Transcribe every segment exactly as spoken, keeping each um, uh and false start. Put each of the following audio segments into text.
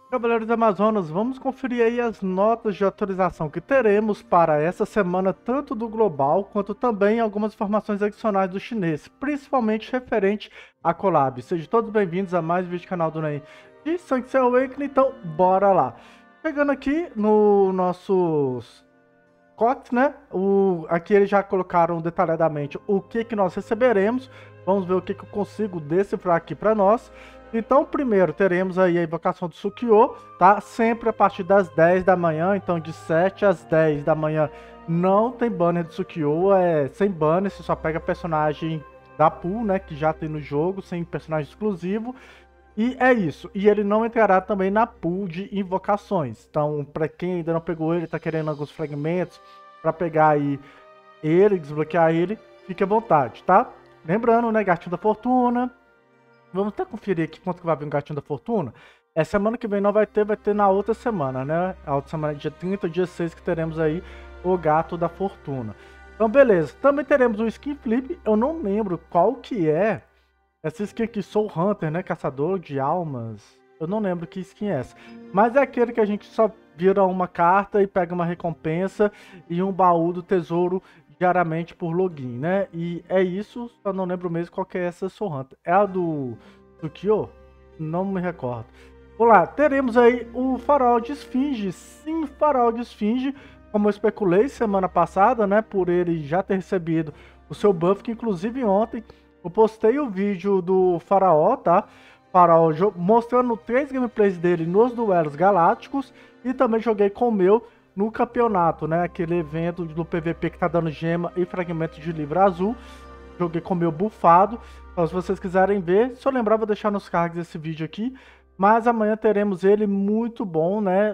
Cavaleiros do Amazonas, vamos conferir aí as notas de atualização que teremos para essa semana, tanto do global quanto também algumas informações adicionais do chinês, principalmente referente à collab. Sejam todos bem-vindos a mais um vídeo do canal do Ney de Sanctuary Awakening, então bora lá. Chegando aqui no nossos cotes, né? O, aqui eles já colocaram detalhadamente o que, que nós receberemos. Vamos ver o que, que eu consigo decifrar aqui para nós. Então, primeiro, teremos aí a invocação do Sukiô, tá? Sempre a partir das dez da manhã, então de sete às dez da manhã não tem banner de Sukiô, é sem banner, você só pega personagem da pool, né, que já tem no jogo, sem personagem exclusivo. E é isso, e ele não entrará também na pool de invocações. Então, para quem ainda não pegou ele, tá querendo alguns fragmentos para pegar aí ele, desbloquear ele, fique à vontade, tá? Lembrando, né, Gatinho da Fortuna. Vamos até conferir aqui quanto que vai vir um Gatinho da Fortuna. É, semana que vem não vai ter, vai ter na outra semana, né? A outra semana, dia trinta, dia seis, que teremos aí o Gato da Fortuna. Então, beleza. Também teremos o Skin Flip. Eu não lembro qual que é essa skin aqui, Soul Hunter, né? Caçador de almas. Eu não lembro que skin é essa. Mas é aquele que a gente só vira uma carta e pega uma recompensa e um baú do tesouro diariamente por login, né? E é isso, só não lembro mesmo qual que é essa Soul Hunter. É a do Sukiô? Não me recordo. Olá, teremos aí o Farol de Esfinge. Sim, Farol de Esfinge, como eu especulei semana passada, né? Por ele já ter recebido o seu buff, que inclusive ontem eu postei o vídeo do Faraó, tá? Faraó mostrando três gameplays dele nos duelos galácticos e também joguei com o meu no campeonato, né? Aquele evento do P V P que tá dando gema e fragmento de livro azul. Joguei com o meu bufado. Então, se vocês quiserem ver, se eu lembrar, vou deixar nos cards esse vídeo aqui. Mas amanhã teremos ele muito bom, né?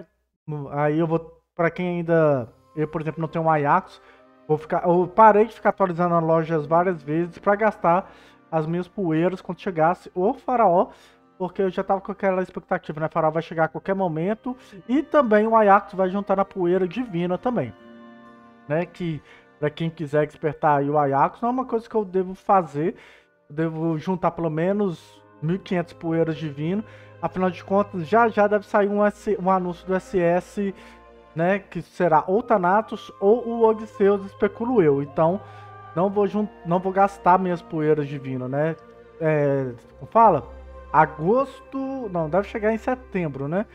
Aí eu vou, pra quem ainda, eu por exemplo, não tenho um Ajax, vou ficar, eu parei de ficar atualizando as lojas várias vezes pra gastar as minhas poeiras quando chegasse o Faraó. Porque eu já tava com aquela expectativa, né? Faraó vai chegar a qualquer momento. E também o Ajax vai juntar na poeira divina também. Né? Que, pra quem quiser despertar aí o Ajax, não é uma coisa que eu devo fazer. Eu devo juntar pelo menos mil e quinhentas poeiras divinas. Afinal de contas, já já deve sair um, S, um anúncio do S S, né? Que será ou Thanatos ou o Odisseus, especulo eu. Então, não vou, não vou gastar minhas poeiras divinas, né? É, como fala? Agosto, não, deve chegar em setembro, né?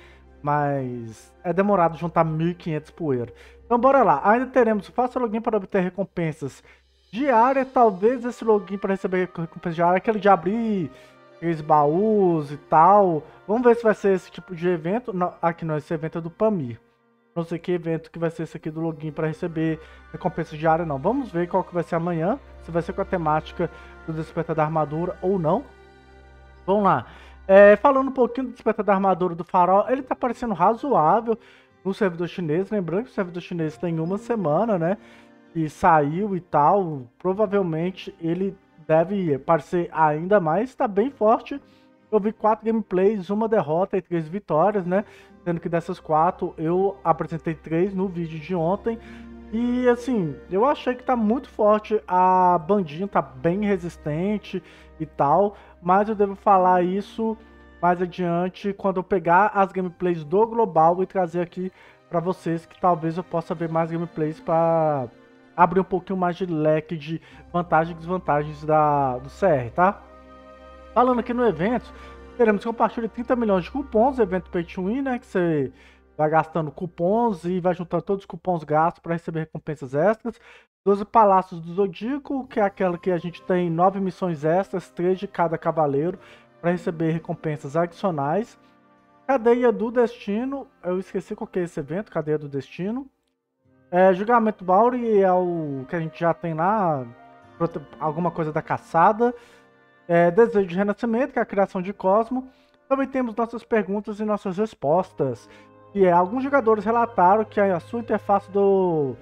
Mas é demorado juntar mil e quinhentas poeiras. Então bora lá, ainda teremos, faça login para obter recompensas diárias. Talvez esse login para receber recompensas diárias, aquele de abrir aqueles baús e tal. Vamos ver se vai ser esse tipo de evento. Não, aqui não, esse evento é do Pamir. Não sei que evento que vai ser esse aqui do login para receber recompensas diárias, não. Vamos ver qual que vai ser amanhã, se vai ser com a temática do Despertar da Armadura ou não. Vamos lá. É, falando um pouquinho do Despertar da Armadura do Farol, ele tá parecendo razoável no servidor chinês. Lembrando que o servidor chinês tem uma semana, né? E saiu e tal. Provavelmente ele deve parecer ainda mais. Tá bem forte. Eu vi quatro gameplays, uma derrota e três vitórias, né? Sendo que dessas quatro eu apresentei três no vídeo de ontem. E assim, eu achei que tá muito forte, a bandinha tá bem resistente e tal, mas eu devo falar isso mais adiante quando eu pegar as gameplays do global e trazer aqui pra vocês, que talvez eu possa ver mais gameplays para abrir um pouquinho mais de leque de vantagens e desvantagens da, do C R, tá? Falando aqui no evento, teremos compartilho de trinta milhões de cupons, evento Pay to Win, né, que você vai gastando cupons e vai juntando todos os cupons gastos para receber recompensas extras. doze Palácios do Zodíaco, que é aquela que a gente tem nove missões extras, três de cada cavaleiro, para receber recompensas adicionais. Cadeia do Destino, eu esqueci qual que é esse evento, Cadeia do Destino. É, Julgamento Bauri é o que a gente já tem lá, alguma coisa da caçada. É, Desejo de Renascimento, que é a criação de Cosmo. Também temos nossas perguntas e nossas respostas. Que é, alguns jogadores relataram que a sua interface do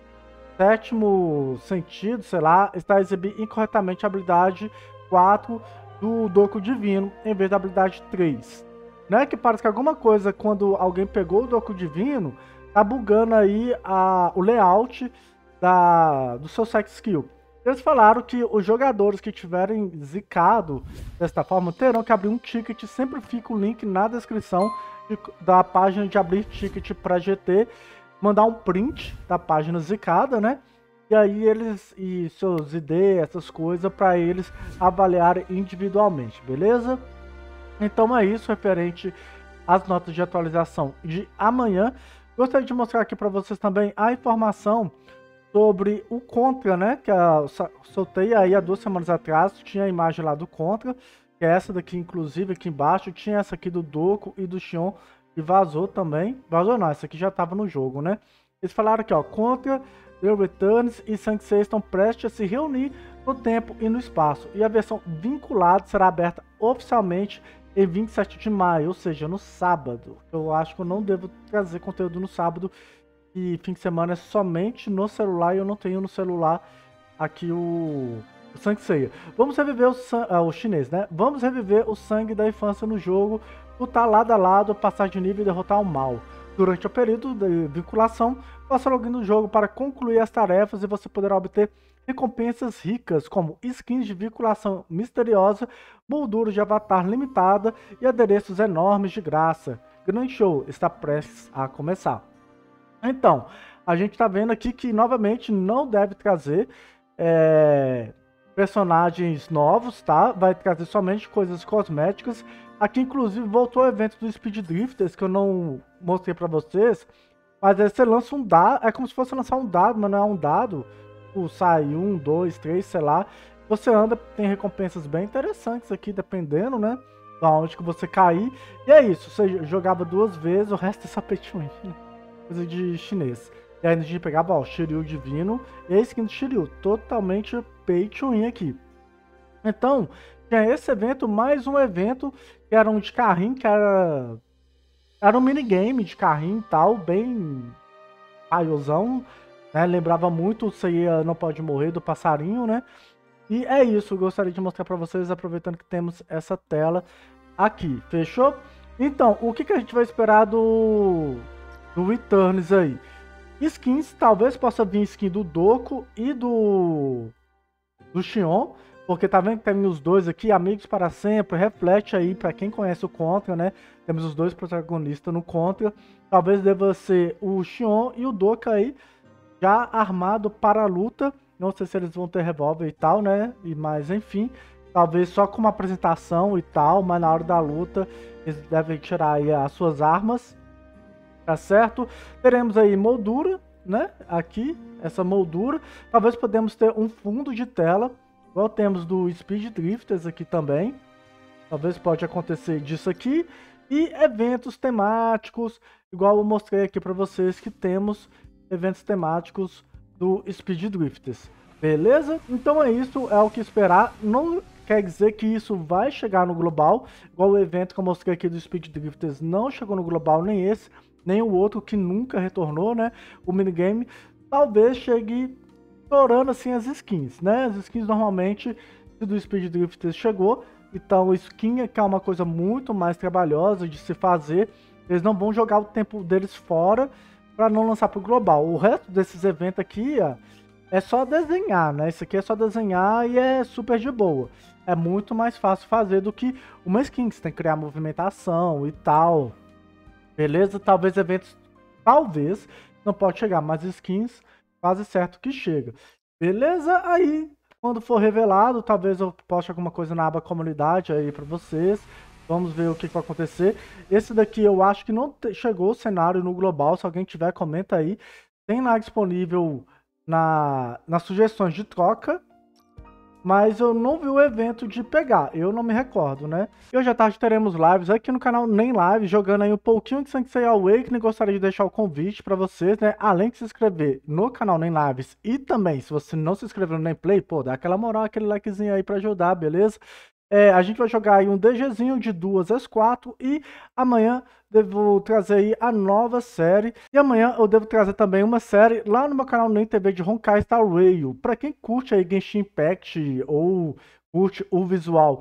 sétimo sentido, sei lá, está exibindo incorretamente a habilidade quatro do Doku Divino, em vez da habilidade três. Né? Que parece que alguma coisa, quando alguém pegou o Doku Divino, tá bugando aí a, o layout da, do seu set skill. Eles falaram que os jogadores que tiverem zicado desta forma terão que abrir um ticket. Sempre fica o link na descrição de, da página de abrir ticket para G T. Mandar um print da página zicada, né? E aí eles, e seus I D, essas coisas, para eles avaliarem individualmente, beleza? Então é isso referente às notas de atualização de amanhã. Gostaria de mostrar aqui para vocês também a informação sobre o Contra, né? Que eu soltei aí há duas semanas atrás. Tinha a imagem lá do Contra, que é essa daqui, inclusive, aqui embaixo. Tinha essa aqui do Doku e do Xion, e vazou também. Vazou não, essa aqui já estava no jogo, né? Eles falaram aqui, ó, Contra, The Returns e Sansei estão prestes a se reunir no tempo e no espaço. E a versão vinculada será aberta oficialmente em vinte e sete de maio, ou seja, no sábado. Eu acho que eu não devo trazer conteúdo no sábado, e fim de semana é somente no celular, e eu não tenho no celular aqui o, o Sansei. Vamos reviver o, ah, o chinês, né? Vamos reviver o sangue da infância no jogo, lutar lado a lado, passar de nível e derrotar o mal. Durante o período de vinculação, faça login no jogo para concluir as tarefas e você poderá obter recompensas ricas, como skins de vinculação misteriosa, molduras de avatar limitada e adereços enormes de graça. Grande show está prestes a começar. Então, a gente está vendo aqui que novamente não deve trazer é, personagens novos, tá? Vai trazer somente coisas cosméticas. Aqui, inclusive, voltou o evento do Speed Drifters, que eu não mostrei para vocês. Mas aí você lança um dado, é como se fosse lançar um dado, mas não é um dado. O sai um, dois, três, sei lá. Você anda, tem recompensas bem interessantes aqui, dependendo, né? Da onde que você cair. E é isso, você jogava duas vezes, o resto é só pay to win, né? Coisa de chinês. E aí a gente pegava, ó, o Shiryu Divino e a skin do Shiryu. Totalmente pay to win aqui. Então, tinha esse evento, mais um evento que era um de carrinho, que era... Era um minigame de carrinho e tal, bem paiozão, né? Lembrava muito o Seiya Não Pode Morrer do passarinho, né? E é isso, gostaria de mostrar para vocês, aproveitando que temos essa tela aqui, fechou? Então, o que, que a gente vai esperar do, do Returns aí? Skins, talvez possa vir skin do Doku e do, do Xion, porque tá vendo que tem os dois aqui, amigos para sempre, reflete aí para quem conhece o Contra, né? Temos os dois protagonistas no Contra. Talvez deva ser o Xion e o Doku aí, já armado para a luta. Não sei se eles vão ter revólver e tal, né? E, mas enfim, talvez só com uma apresentação e tal, mas na hora da luta eles devem tirar aí as suas armas, tá certo? Teremos aí moldura, né? Aqui, essa moldura. Talvez podemos ter um fundo de tela, igual temos do Speed Drifters aqui também. Talvez pode acontecer disso aqui. E eventos temáticos, igual eu mostrei aqui para vocês que temos eventos temáticos do Speed Drifters. Beleza? Então é isso, é o que esperar. Não quer dizer que isso vai chegar no global, igual o evento que eu mostrei aqui do Speed Drifters não chegou no global, nem esse, nem o outro que nunca retornou, né? O minigame talvez chegue estourando assim as skins, né? As skins normalmente do Speed Drifters chegou. Então, skin que é uma coisa muito mais trabalhosa de se fazer, eles não vão jogar o tempo deles fora para não lançar para o global. O resto desses eventos aqui, ó, é só desenhar, né? Isso aqui é só desenhar e é super de boa. É muito mais fácil fazer do que uma skin, que você tem que criar movimentação e tal. Beleza? Talvez eventos, talvez, não pode chegar, mas skins quase certo que chega. Beleza? Aí... Quando for revelado, talvez eu poste alguma coisa na aba comunidade aí pra vocês. Vamos ver o que, que vai acontecer. Esse daqui eu acho que não chegou o cenário no global. Se alguém tiver, comenta aí. Tem lá disponível na, nas sugestões de troca. Mas eu não vi o evento de pegar. Eu não me recordo, né? E hoje à tarde teremos lives aqui no canal Nem Live, jogando aí um pouquinho de Sansei Awakening. Gostaria de deixar o convite para vocês, né? Além de se inscrever no canal Nem Lives e também, se você não se inscreveu no Nem Play, pô, dá aquela moral, aquele likezinho aí para ajudar, beleza? É, a gente vai jogar aí um DGzinho de duas às quatro e amanhã devo trazer aí a nova série. E amanhã eu devo trazer também uma série lá no meu canal Nem T V de Honkai Star Rail. Para quem curte aí Genshin Impact ou curte o visual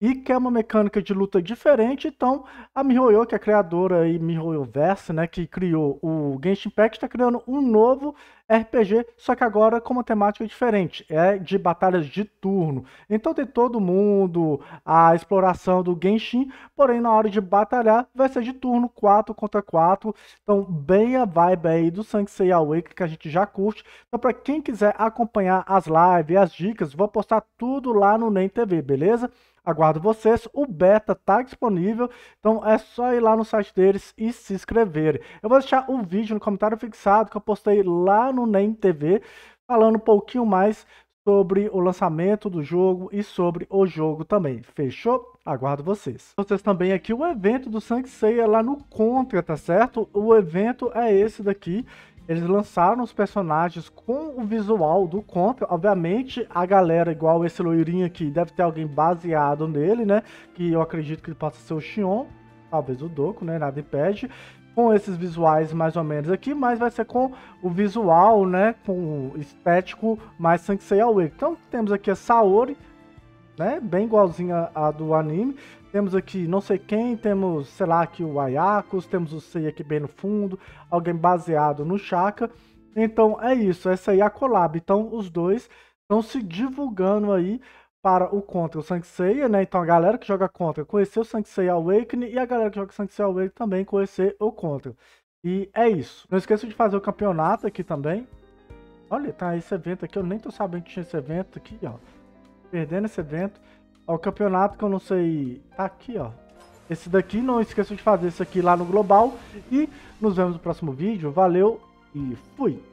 e quer uma mecânica de luta diferente, então a MiHoYo, que é a criadora aí, MiHoYoverse, né, que criou o Genshin Impact, está criando um novo R P G, só que agora com uma temática diferente, é de batalhas de turno. Então tem todo mundo, a exploração do Genshin, porém na hora de batalhar vai ser de turno quatro contra quatro, então bem a vibe aí do Sansei Awakening que a gente já curte. Então para quem quiser acompanhar as lives, as dicas, vou postar tudo lá no NEM T V, beleza? Aguardo vocês, o beta tá disponível, então é só ir lá no site deles e se inscreverem. Eu vou deixar o vídeo no comentário fixado que eu postei lá no NEM T V, falando um pouquinho mais sobre o lançamento do jogo e sobre o jogo também. Fechou? Aguardo vocês. Vocês também aqui o evento do Sansei é lá no Contra, tá certo? O evento é esse daqui. Eles lançaram os personagens com o visual do Contra. Obviamente, a galera, igual esse loirinho aqui, deve ter alguém baseado nele, né? Que eu acredito que possa ser o Xion, talvez o Doku, né? Nada impede. Com esses visuais mais ou menos aqui, mas vai ser com o visual, né? Com o estético mais Sansei Awakening. Então, temos aqui a Saori, né? Bem igualzinha a do anime. Temos aqui não sei quem, temos, sei lá, aqui o Ayakus, temos o Sei aqui bem no fundo, alguém baseado no Shaka. Então é isso, essa aí é a collab. Então os dois estão se divulgando aí para o Contra, o Sansei, né? Então a galera que joga Contra conheceu o Sansei Awakening e a galera que joga Sansei Awakening também conhecer o Contra. E é isso. Não esqueça de fazer o campeonato aqui também. Olha, tá esse evento aqui, eu nem tô sabendo que tinha esse evento aqui, ó. Perdendo esse evento. Ó, o campeonato que eu não sei, tá aqui, ó. Esse daqui, não esqueça de fazer isso aqui lá no Global. E nos vemos no próximo vídeo. Valeu e fui!